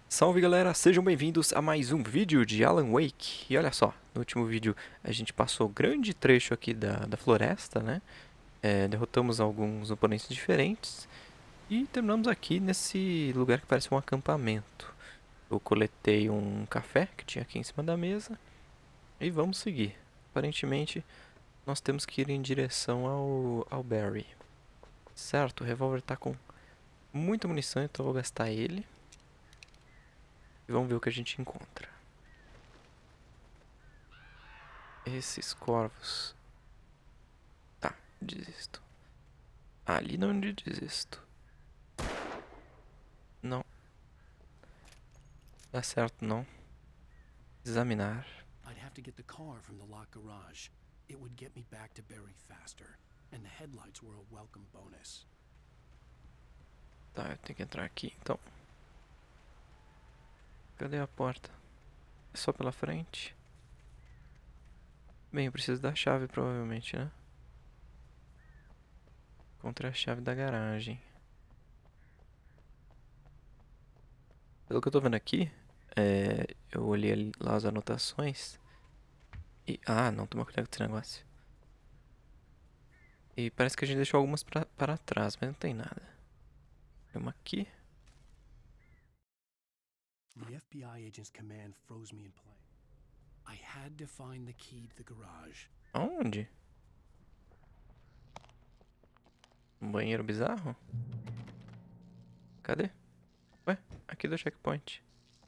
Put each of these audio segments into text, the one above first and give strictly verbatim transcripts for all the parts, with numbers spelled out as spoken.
Salve galera, sejam bem-vindos a mais um vídeo de Alan Wake. E olha só, no último vídeo a gente passou grande trecho aqui da, da floresta, né? É, derrotamos alguns oponentes diferentes e terminamos aqui nesse lugar que parece um acampamento. Eu coletei um café que tinha aqui em cima da mesa e vamos seguir. Aparentemente nós temos que ir em direção ao, ao Barry. Certo, o revólver está com muita munição, então eu vou gastar ele. E vamos ver o que a gente encontra. Esses corvos. Tá, desisto. Ali não desisto. Não. Dá certo não. Examinar. I'd have to get the car from the locked garage. It would get me back to Barry faster. And the headlights were a welcome bonus. Tá, eu tenho que entrar aqui então. Cadê a porta? É só pela frente? Bem, eu preciso da chave provavelmente, né? Encontrei a chave da garagem. Pelo que eu tô vendo aqui, é, eu olhei ali, lá as anotações. E, ah, não, toma cuidado com esse negócio. E parece que a gente deixou algumas pra, para trás, mas não tem nada. Tem uma aqui. The F B I agent's command froze me in place. I had to find the key to the garage. Aonde? Um banheiro bizarro? Cadê? Ué, aqui do checkpoint.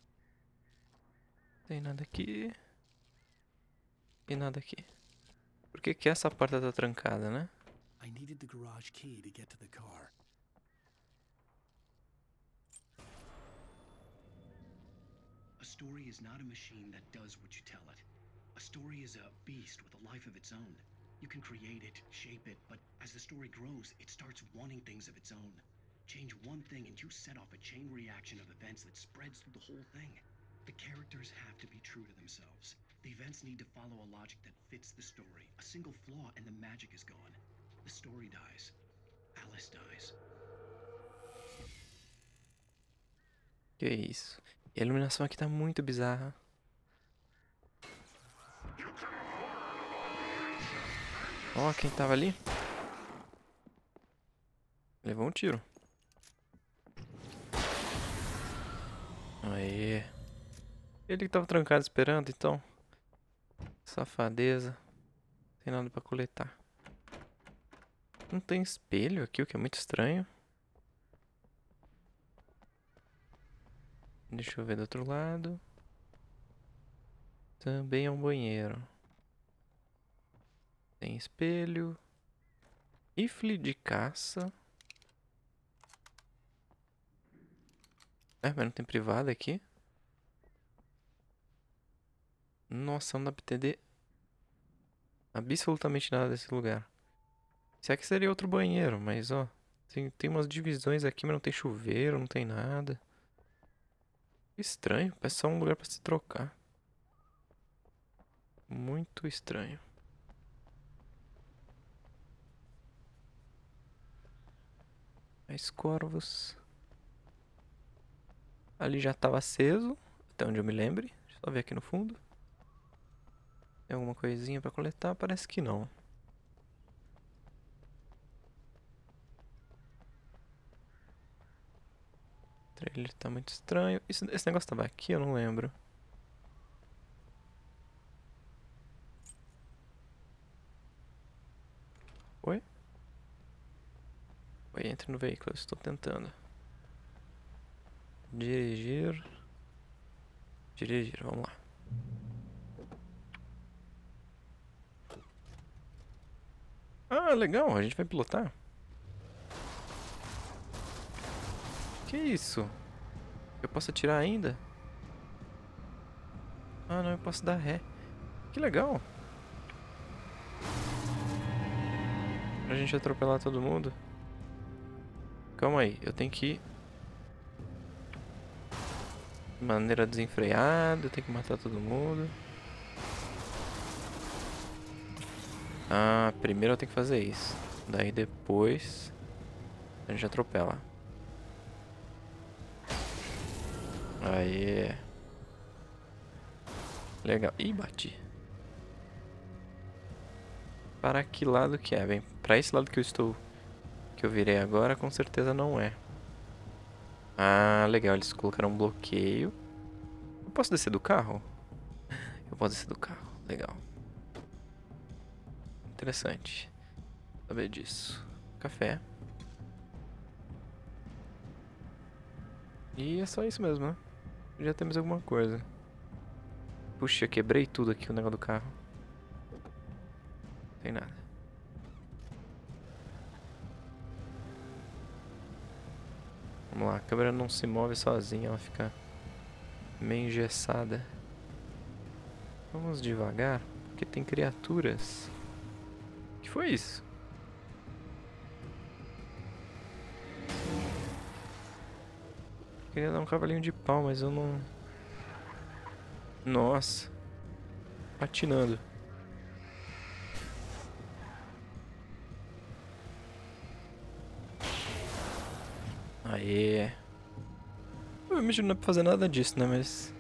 Tem nada aqui. E nada aqui. Por que que essa porta tá trancada, né? I needed the garage key to get to the car. A story is not a machine that does what you tell it. A story is a beast with a life of its own. You can create it, shape it, but as the story grows, it starts wanting things of its own. Change one thing and you set off a chain reaction of events that spreads through the whole thing. The characters have to be true to themselves. The events need to follow a logic that fits the story. A single flaw and the magic is gone. The story dies. Alice dies. Que isso? E a iluminação aqui tá muito bizarra. Ó, quem tava ali? Levou um tiro. Aê. Ele que tava trancado esperando, então. Safadeza. Não tem nada pra coletar. Não tem espelho aqui, o que é muito estranho. Deixa eu ver do outro lado. Também é um banheiro. Tem espelho. Rifle de caça. É, mas não tem privada aqui. Nossa, não dá pra entender absolutamente nada desse lugar. Isso aqui seria outro banheiro, mas ó. Tem, tem umas divisões aqui, mas não tem chuveiro, não tem nada. Estranho, parece só um lugar pra se trocar. Muito estranho. Mais corvos. Ali já estava aceso, até onde eu me lembre. Deixa eu só ver aqui no fundo. Tem alguma coisinha pra coletar? Parece que não. O trailer tá muito estranho. Isso, esse negócio tava aqui? Eu não lembro. Oi? Oi, entre no veículo, eu estou tentando. Dirigir. Dirigir, vamos lá. Ah, legal, a gente vai pilotar. Que isso? Eu posso atirar ainda? Ah, não, eu posso dar ré. Que legal. Pra gente atropelar todo mundo. Calma aí, eu tenho que ir de maneira desenfreada, eu tenho que matar todo mundo. Ah, primeiro eu tenho que fazer isso. Daí depois a gente atropela. Aê. Legal. Ih, bati. Para que lado que é? Bem, para esse lado que eu estou... Que eu virei agora, com certeza não é. Ah, legal. Eles colocaram um bloqueio. Eu posso descer do carro? Eu posso descer do carro. Legal. Interessante saber disso. Café. E é só isso mesmo, né? Já temos alguma coisa. Puxa, quebrei tudo aqui o negócio do carro. Não tem nada. Vamos lá, a câmera não se move sozinha, ela fica meio engessada. Vamos devagar, porque tem criaturas. O que foi isso? Queria dar um cavalinho de pau, mas eu não... Nossa. Patinando. Aê. Eu imagino que não é pra fazer nada disso, né? Mas...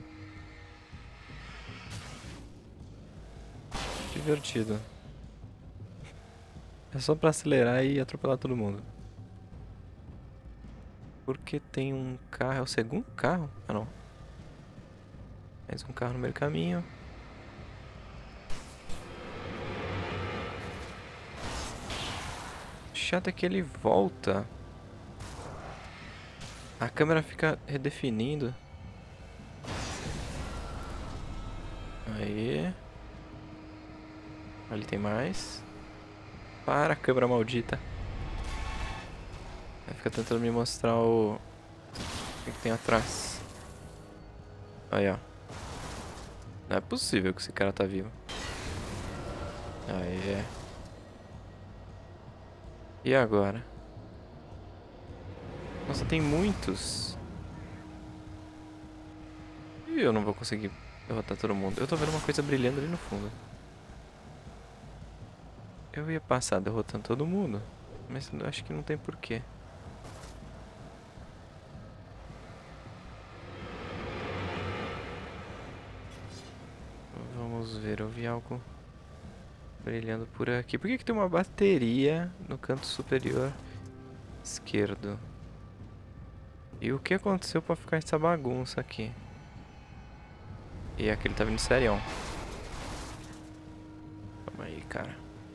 divertido. É só pra acelerar e atropelar todo mundo. Porque tem um carro... É o segundo carro? Ah, não. Mais um carro no meio do caminho. O chato é que ele volta. A câmera fica redefinindo. Aí. Ali tem mais. Para, câmera maldita. Vai ficar tentando me mostrar o... O que, que tem atrás. Aí, ó. Não é possível que esse cara tá vivo. Aí é. E agora? Nossa, tem muitos. E eu não vou conseguir derrotar todo mundo. Eu tô vendo uma coisa brilhando ali no fundo. Eu ia passar derrotando todo mundo, mas eu acho que não tem porquê. Vamos ver, eu vi algo brilhando por aqui. Por que que tem uma bateria no canto superior esquerdo? E o que aconteceu pra ficar essa bagunça aqui? E aquele tá vindo serião. Calma aí, cara.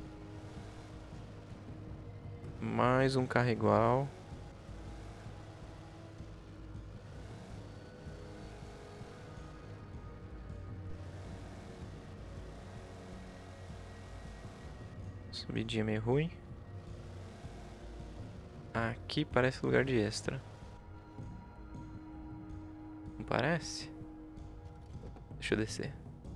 Mais um carro igual. Subidinha meio ruim. Aqui parece lugar de extra. Não parece? Deixa eu descer.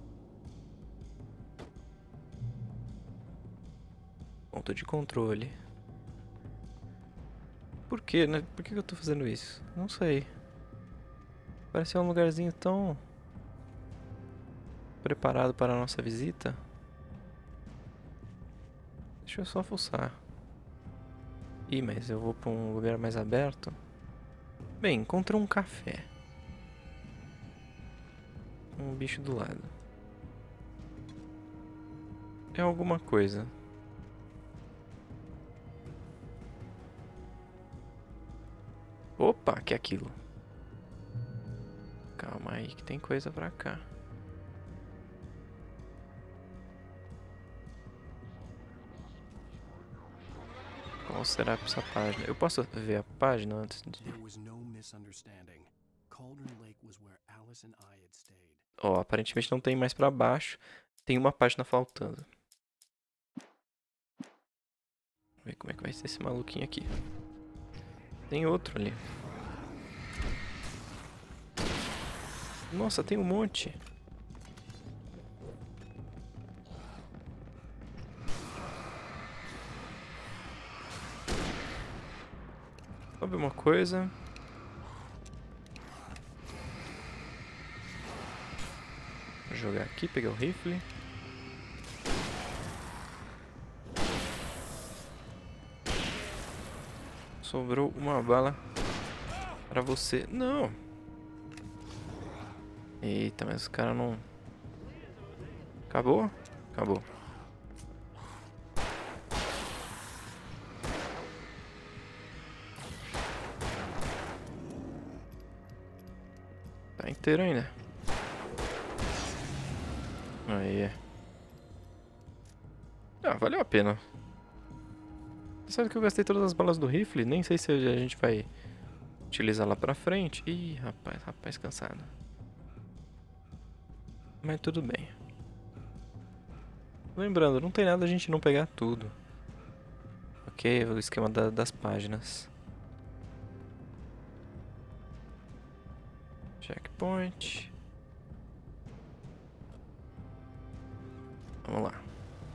Ponto de controle. Por quê, né? Por que eu tô fazendo isso? Não sei. Parece um lugarzinho tão... preparado para a nossa visita. Deixa eu só fuçar. Ih, mas eu vou para um lugar mais aberto. Bem, encontrei um café. Um bicho do lado. É alguma coisa. Opa, que é aquilo? Calma aí que tem coisa pra cá. Qual será essa página? Eu posso ver a página antes de... Ó, oh, aparentemente não tem mais pra baixo. Tem uma página faltando. Vamos ver como é que vai ser esse maluquinho aqui. Tem outro ali. Nossa, tem um monte. Sabe uma coisa? Vou jogar aqui, pegar o rifle. Sobrou uma bala pra você. Não! Eita, mas os caras não... Acabou? Acabou. Tá inteiro ainda. Aí. Ah, valeu a pena. Tá certo que eu gastei todas as balas do rifle. Nem sei se a gente vai utilizar lá pra frente. Ih, rapaz, rapaz cansado. Mas tudo bem. Lembrando, não tem nada a gente não pegar tudo. Ok, o esquema da, das páginas. Checkpoint. Vamos lá.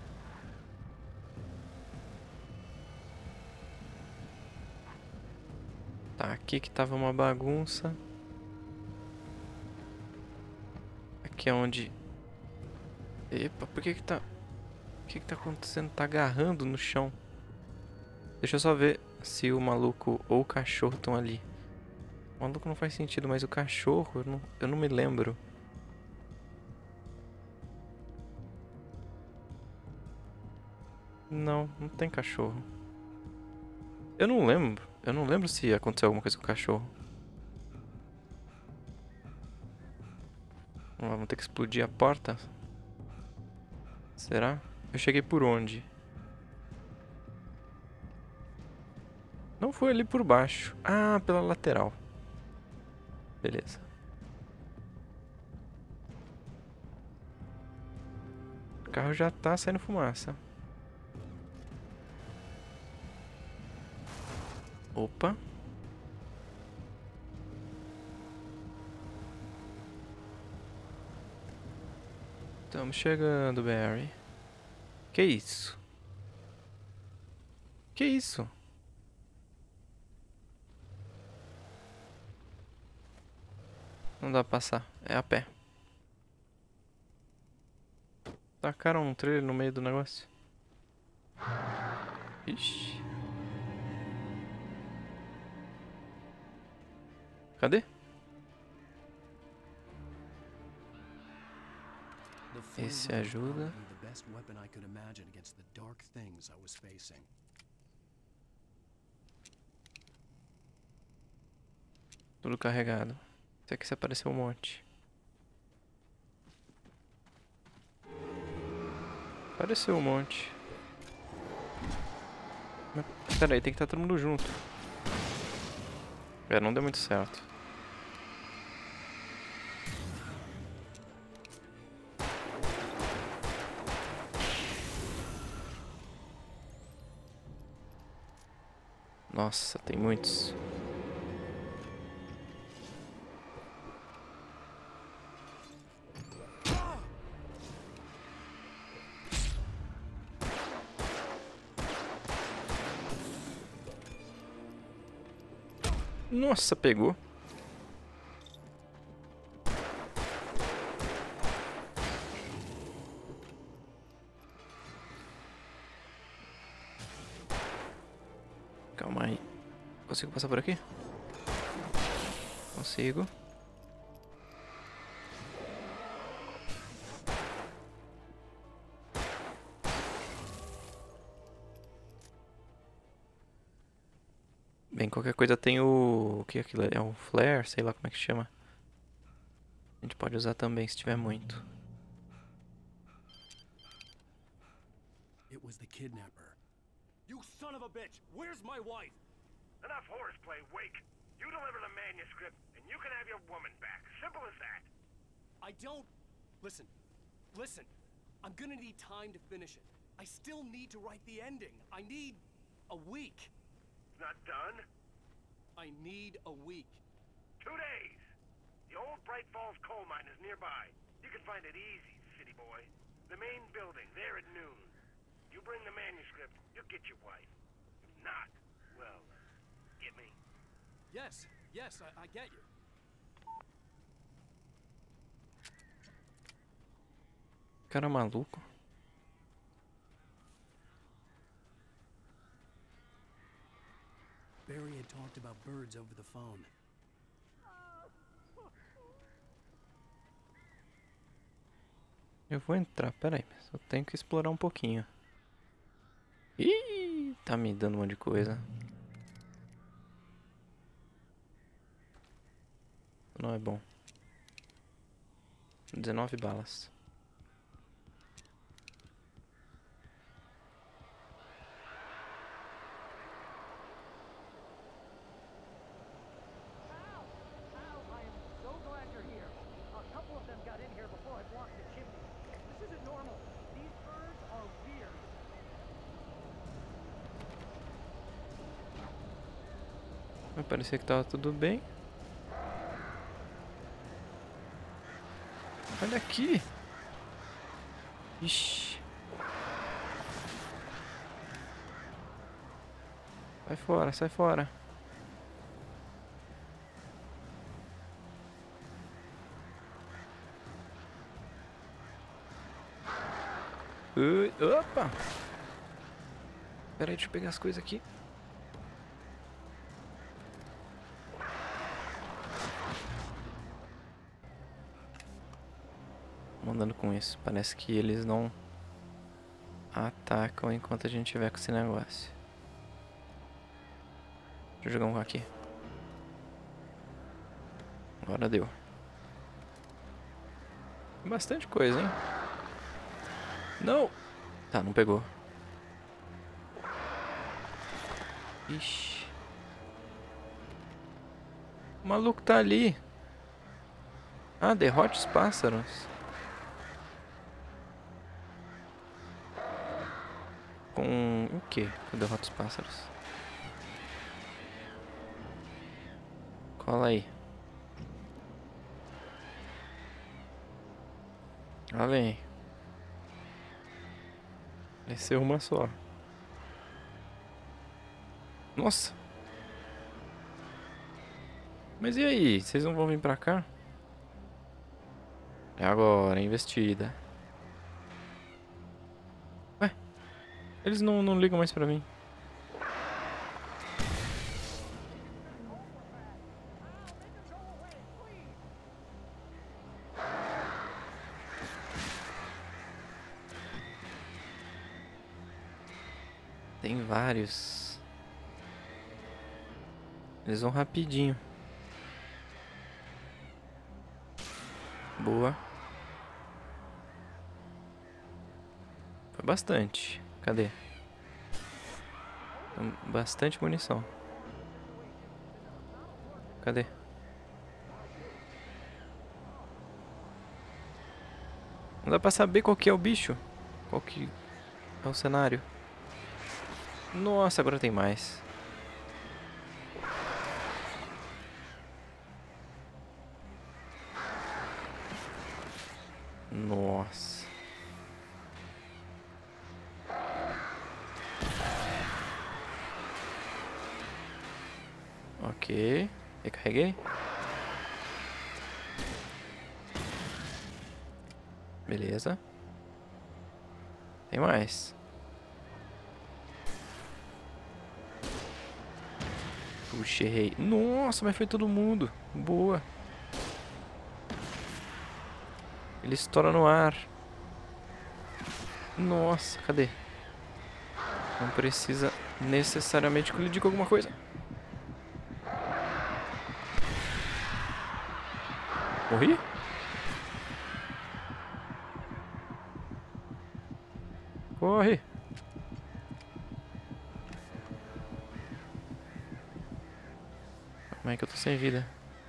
Tá, aqui que tava uma bagunça. Aqui é onde... Epa, por que que tá... O que que tá acontecendo? Tá agarrando no chão. Deixa eu só ver se o maluco ou o cachorro estão ali. O maluco não faz sentido, mas o cachorro, eu não, eu não me lembro. Não, não tem cachorro. Eu não lembro. Eu não lembro se aconteceu alguma coisa com o cachorro. Vamos lá, vamos ter que explodir a porta. Será? Eu cheguei por onde? Não foi ali por baixo. Ah, pela lateral. Beleza. O carro já tá saindo fumaça. Opa. Estamos chegando, Barry. Que isso? Que isso? Não dá pra passar. É a pé. Tacaram um trailer no meio do negócio. Ixi. Cadê? Esse ajuda. The best weapon I could imagine against the dark things I was facing. Tudo carregado. Isso aqui se apareceu um monte. Apareceu um monte. Mas, pera aí, tem que estar todo mundo junto. É, não deu muito certo. Nossa, tem muitos. Nossa, pegou. Calma aí. Consigo passar por aqui? Consigo. Bem, qualquer coisa tem o... O que é aquilo? É um flare? Sei lá como é que chama. A gente pode usar também se tiver muito. It was the kidnapper. You son of a bitch! Where's my wife? Enough horseplay, Wake. You deliver the manuscript, and you can have your woman back. Simple as that. I don't... Listen. Listen. I'm gonna need time to finish it. I still need to write the ending. I need... a week. Not done? I need a week. Two days. The old Bright Falls coal mine is nearby. You can find it easy, city boy. The main building, there at noon. You bring the manuscript, you'll get your wife. If not, well, get me. Yes, yes, I, I get you. Cara maluco. Barry had talked about birds over the phone. Eu vou entrar, peraí, mas eu tenho que explorar um pouquinho. Ih, tá me dando um monte de coisa. Não é bom. dezenove balas. Al! Al, I am so glad you're here. A couple of them got in here before I blocked the chimney. This isn't normal. These birds are weird. Vai parecer que tava tudo bem. Olha aqui. Ixi. Sai fora, sai fora. Ui, opa! Pera aí, deixa eu pegar as coisas aqui. Mandando com isso. Parece que eles não atacam enquanto a gente tiver com esse negócio. Deixa eu jogar um aqui. Agora deu. Bastante coisa, hein? Não! Tá, não pegou. Ixi. O maluco tá ali. Ah, derrote os pássaros. Com o que? Com derrota os pássaros. Cola aí. Lá vem. Desceu uma só. Nossa. Mas e aí? Vocês não vão vir pra cá? É agora, investida. Ué? Eles não, não ligam mais pra mim. Tem vários. Eles vão rapidinho. Boa. Foi bastante. Cadê? Tem bastante munição. Cadê? Não dá pra saber qual que é o bicho. Qual que é o cenário. Nossa, agora tem mais. Nossa. Ok. Recarreguei. Beleza. Tem mais. Puxa, errei. Nossa, mas foi todo mundo. Boa. Ele estoura no ar. Nossa, cadê? Não precisa necessariamente colidir com alguma coisa. Morri? Corre! Como é que eu tô sem vida?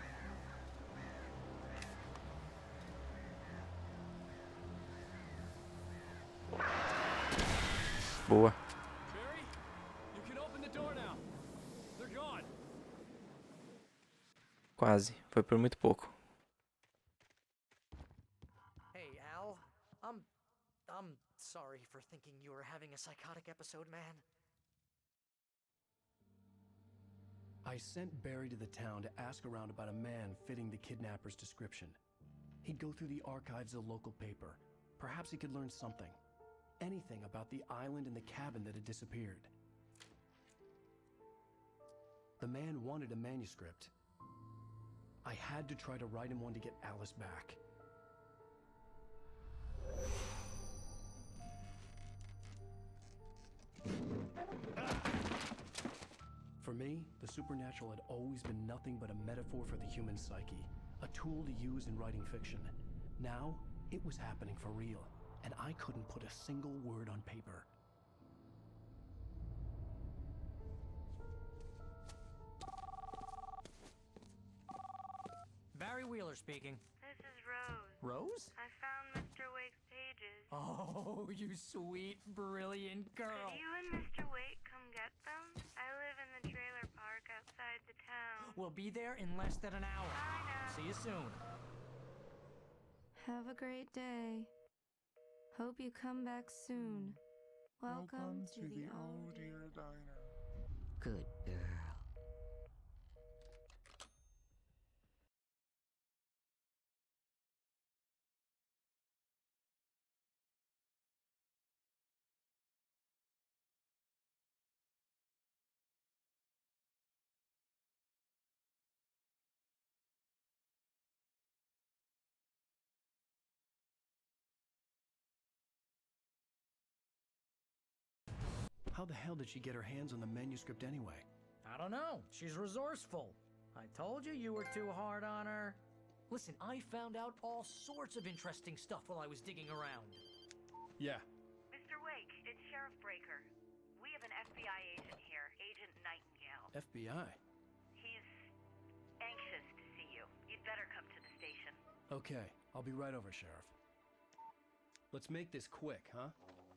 Boa. Barry, you can open the door now. They're gone. Quase. Foi por muito pouco. Hey, Al. I'm... I'm sorry for thinking you were having a psychotic episode, man. I sent Barry to the town to ask around about a man fitting the kidnapper's description. He'd go through the archives of the local paper. Perhaps he could learn something. Anything about the island and the cabin that had disappeared. The man wanted a manuscript. I had to try to write him one to get Alice back. For me, the supernatural had always been nothing but a metaphor for the human psyche, a tool to use in writing fiction. Now, it was happening for real, and I couldn't put a single word on paper. Barry Wheeler speaking. This is Rose. Rose? I found Mister Wake's pages. Oh, you sweet, brilliant girl. Could you and Mister Wake come get them? I live in the trailer park outside the town. We'll be there in less than an hour. I know. See you soon. Have a great day. Hope you come back soon. Welcome, to, the old dear diner. Good girl. How the hell did she get her hands on the manuscript anyway? I don't know. She's resourceful. I told you you were too hard on her. Listen, I found out all sorts of interesting stuff while I was digging around. Yeah. Mister Wake, it's Sheriff Breaker. We have an F B I agent here, Agent Nightingale. F B I? He's anxious to see you. You'd better come to the station. Okay, I'll be right over, Sheriff. Let's make this quick, huh?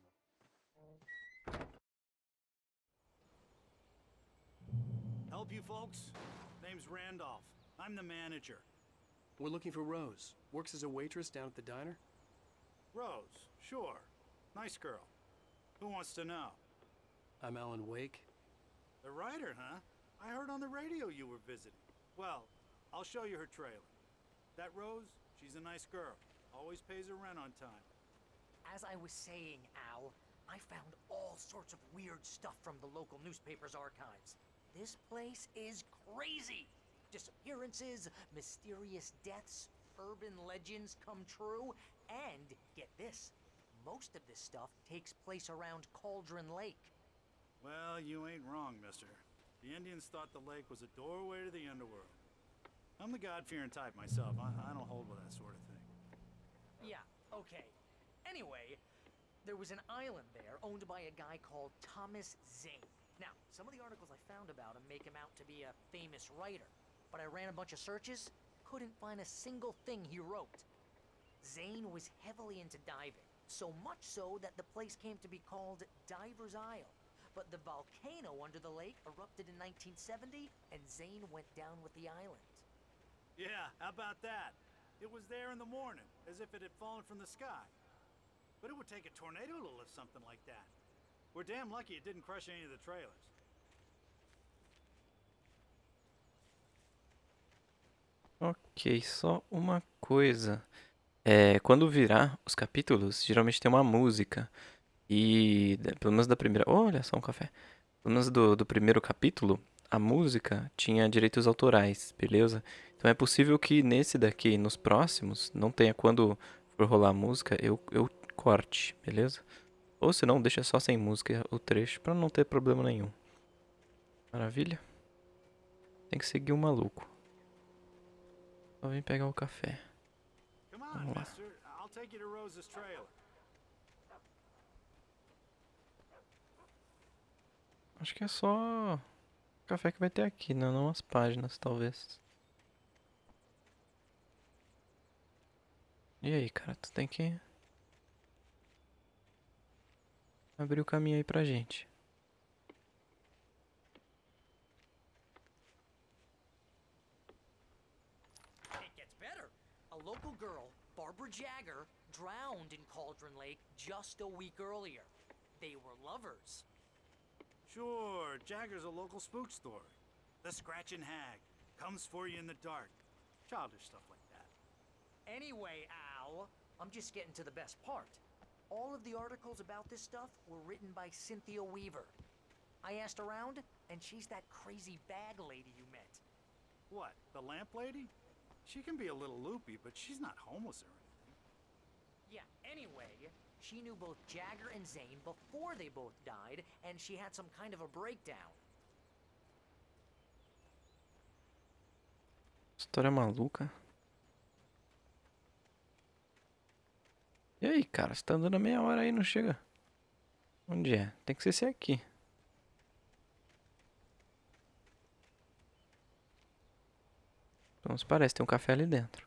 Help you folks? Name's Randolph. I'm the manager. We're looking for Rose. Works as a waitress down at the diner? Rose, sure. Nice girl. Who wants to know? I'm Alan Wake. The writer, huh? I heard on the radio you were visiting. Well, I'll show you her trailer. That Rose, she's a nice girl. Always pays her rent on time. As I was saying, Al, I found all sorts of weird stuff from the local newspaper's archives. This place is crazy! Disappearances, mysterious deaths, urban legends come true, and get this, most of this stuff takes place around Cauldron Lake. Well, you ain't wrong, mister. The Indians thought the lake was a doorway to the underworld. I'm the God-fearing type myself. I, I don't hold with that sort of thing. Yeah, okay. Anyway, there was an island there owned by a guy called Thomas Zane. Now, some of the articles I found about him make him out to be a famous writer, but I ran a bunch of searches, couldn't find a single thing he wrote. Zane was heavily into diving, so much so that the place came to be called Diver's Isle. But the volcano under the lake erupted in nineteen seventy, and Zane went down with the island. Yeah, how about that? It was there in the morning, as if it had fallen from the sky. But it would take a tornado to lift something like that. We're damn lucky it didn't crush any of the trailers. Ok, só uma coisa. É, quando virar os capítulos, geralmente tem uma música. E, pelo menos da primeira... Olha só um café. Pelo menos do, do primeiro capítulo, a música tinha direitos autorais, beleza? Então é possível que nesse daqui, nos próximos, não tenha. Quando for rolar a música, eu, eu corte, beleza? Ou se não, deixa só sem música o trecho, pra não ter problema nenhum. Maravilha? Tem que seguir o maluco. Só vem pegar o café. Come on, Vamos lá. mister. I'll take you to Rose's trailer. Acho que é só o café que vai ter aqui, né? Não as páginas, talvez. E aí, cara? Tu tem que abrir o caminho aí pra gente. It gets better. A local girl, Barbara Jagger, drowned in Cauldron Lake just a week earlier. They were lovers. Sure, Jagger's a local spook story. The Scratching Hag comes for you in the dark. Childish stuff like that. Anyway, Al, I'm just getting to the best part. All of the articles about this stuff were written by Cynthia Weaver. I asked around, and she's that crazy bag lady you met. What, the lamp lady? She can be a little loopy, but she's not homeless or anything. Yeah, anyway, she knew both Jagger and Zane before they both died, and she had some kind of a breakdown. História maluca. E aí, cara? Você tá andando a meia hora aí, não chega? Onde é? Tem que ser esse aqui. Então, se parece, tem um café ali dentro.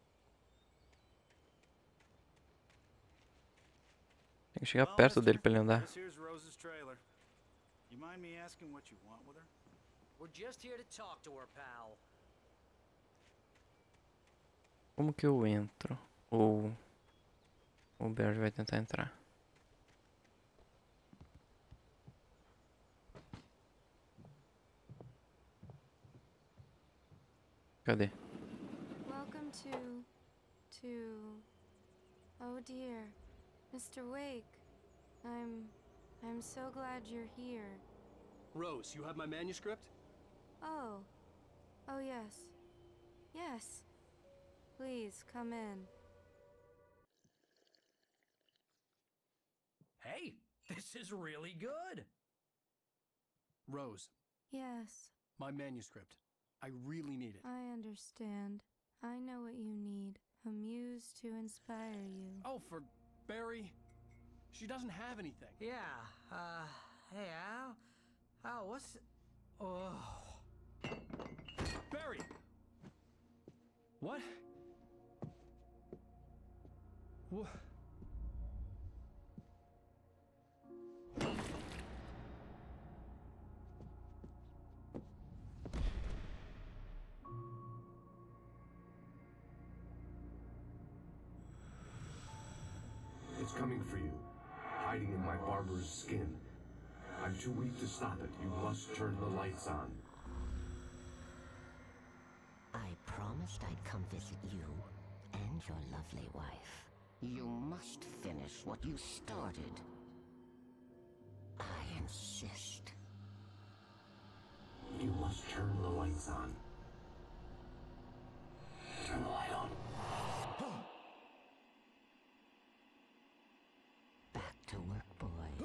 Tem que chegar Well, perto dele mister, pra ele andar. This here's Rose's trailer. You mind me asking what you want with her? We're just here to talk to her, pal. Como que eu entro? Ou o Barry vai tentar entrar? Cadê? Welcome to... to... Oh dear. Mister Wake. I'm... I'm so glad you're here. Rose, you have my manuscript? Oh. Oh yes. Yes. Please, come in. Hey, this is really good. Rose, Yes, my manuscript. I really need it. I understand. I know what you need. A muse to inspire you. Oh, for Barry? She doesn't have anything. Yeah, uh, hey, Al? Al, what's... Oh... Barry! What? What? It's coming for you, hiding in my barber's skin. I'm too weak to stop it. You must turn the lights on. I promised I'd come visit you and your lovely wife. You must finish what you started. I insist. You must turn the lights on. Turn the light on. Back to work, boy.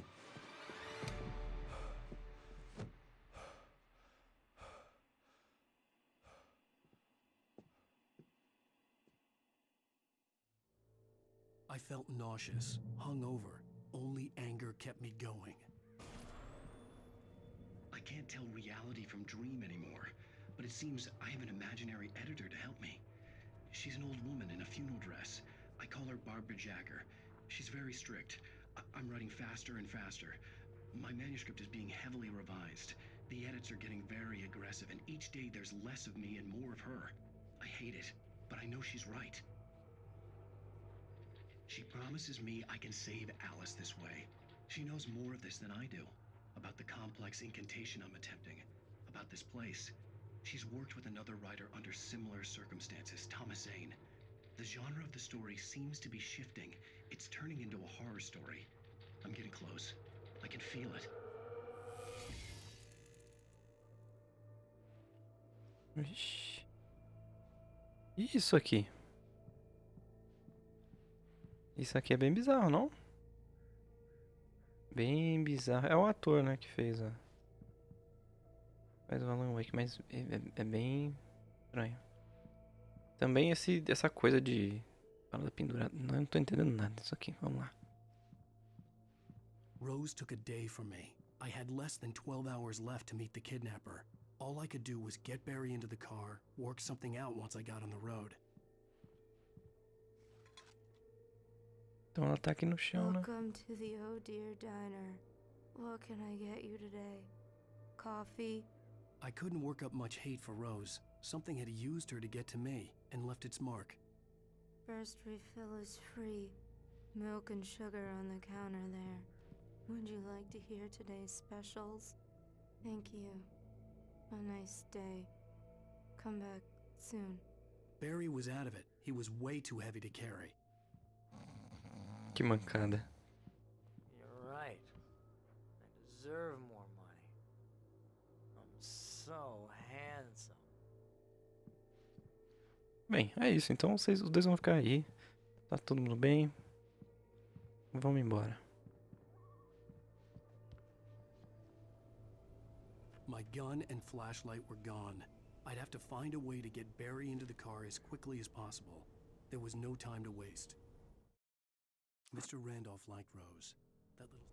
I felt nauseous, hungover. Only anger kept me going. I can't tell reality from dream anymore, but it seems I have an imaginary editor to help me. She's an old woman in a funeral dress. I call her Barbara Jagger. She's very strict. I I'm writing faster and faster. My manuscript is being heavily revised. The edits are getting very aggressive, and each day there's less of me and more of her. I hate it, but I know she's right. She promises me I can save Alice this way. She knows more of this than I do. About the complex incantation I'm attempting. About this place. She's worked with another writer under similar circumstances, Thomas Zane. The genre of the story seems to be shifting. It's turning into a horror story. I'm getting close. I can feel it. Vixe. E isso aqui? Isso aqui é bem bizarro, não? Bem bizarro. É o ator, né, que fez a... Faz o Alan Wake, mas é, é, é bem estranho. Também esse, essa coisa de... Fala pendurada. Não, eu não tô entendendo nada disso aqui. Vamos lá. Rose took a day from me. I had less than twelve hours left to meet the kidnapper. All I could do was get Barry into the car, work something out once I got on the road. Então ela tá aqui no chão, né? Welcome to the Oh Dear Diner. What can I get you today? Coffee? I couldn't work up much hate for Rose. Something had used her to get to me and left its mark. First refill is free. Milk and sugar on the counter there. Would you like to hear today's specials? Thank you. A nice day. Come back soon. Barry was out of it. He was way too heavy to carry. Que mancada. You're right. I deserve more money. I'm so handsome. Bem, é isso. Então vocês, os dois vão ficar aí. Tá todo mundo bem? Vamos embora. My gun and flashlight were gone. I'd have to find a way to get Barry into the car as quickly as possible. There was no time to waste. mister Randolph liked Rose. That little...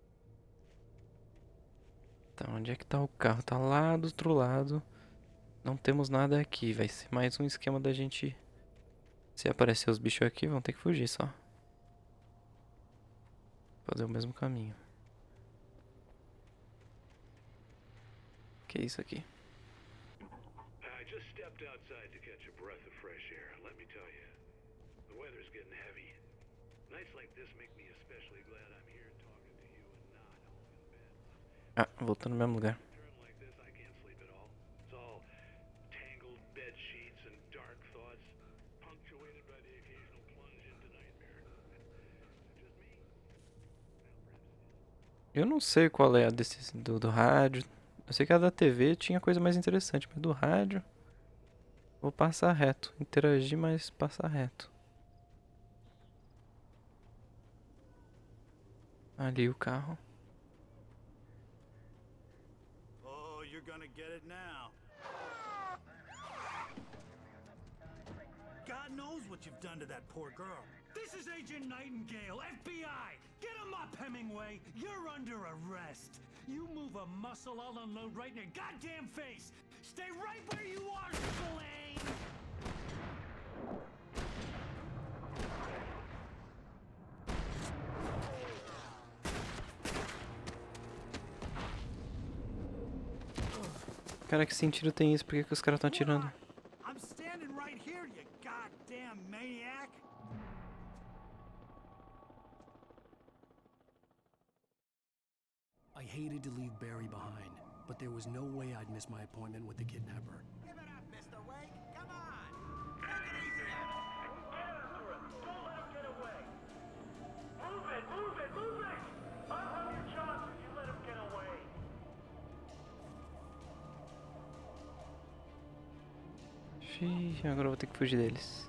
Tá, onde é que tá o carro? Tá lá do outro lado. Não temos nada aqui. Vai ser mais um esquema da gente... Se aparecer os bichos aqui, vão ter que fugir só. Fazer o mesmo caminho. Que é isso aqui? I just stepped outside to catch a breath of fresh air. Let me tell you, the weather's getting heavy. Nights like this make me especially glad I'm here talking to you and not home in bed. Ah, voltando no mesmo lugar. Like this, I can't sleep at all. It's all tangled bed sheets and dark thoughts, punctuated by the occasional plunge into nightmare. Just me. Eu não sei qual é a decisão do, do rádio. Eu sei que a da T V tinha coisa mais interessante, mas do rádio... Vou passar reto. Interagir, mas passar reto. Ali o carro. Oh, you're gonna get it now. God knows what you've done to that poor girl. This is Agent Nightingale, F B I! Get him up, Hemingway! You're under arrest! You move a muscle, I'll unload right in your goddamn face! Stay right where you are, Spillane! Cara, que sentido tem isso? Por que, que os caras estão atirando? I'm standing right here, you goddamn maniac! I hated to leave Barry behind, but there was no way I'd miss my appointment with the kidnapper. Give it up, Mister Wake. Come on. Take it easy on him. Get after him. Don't let him get away. Move it, move it, move it! I'll have your chance if you let him get away. Xiii, agora eu vou ter que fugir deles.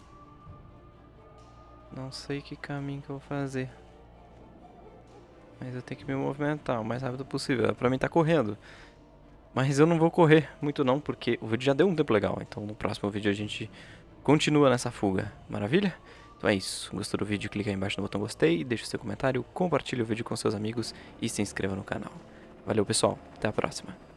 Não sei que caminho que eu vou fazer. Mas eu tenho que me movimentar o mais rápido possível. Pra mim tá correndo. Mas eu não vou correr muito não, porque o vídeo já deu um tempo legal. Então no próximo vídeo a gente continua nessa fuga. Maravilha? Então é isso. Gostou do vídeo? Clica aí embaixo no botão gostei, deixa o seu comentário, compartilha o vídeo com seus amigos e se inscreva no canal. Valeu pessoal, até a próxima.